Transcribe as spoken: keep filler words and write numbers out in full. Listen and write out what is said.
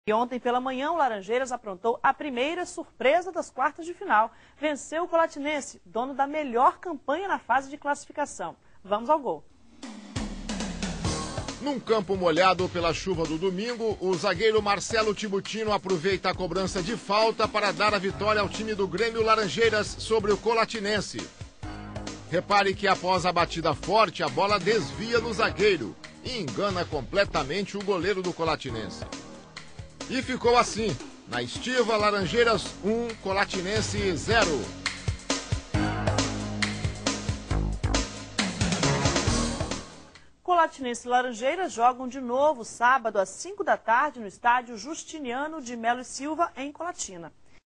E ontem pela manhã o Laranjeiras aprontou a primeira surpresa das quartas de final. Venceu o Colatinense, dono da melhor campanha na fase de classificação. Vamos ao gol. Num campo molhado pela chuva do domingo, o zagueiro Marcelo Tibutino aproveita a cobrança de falta para dar a vitória ao time do Grêmio Laranjeiras sobre o Colatinense. Repare que após a batida forte, a bola desvia no zagueiro e engana completamente o goleiro do Colatinense. E ficou assim, na estiva, Laranjeiras um, Colatinense zero. Colatinense e Laranjeiras jogam de novo sábado às cinco da tarde no estádio Justiniano de Melo e Silva, em Colatina.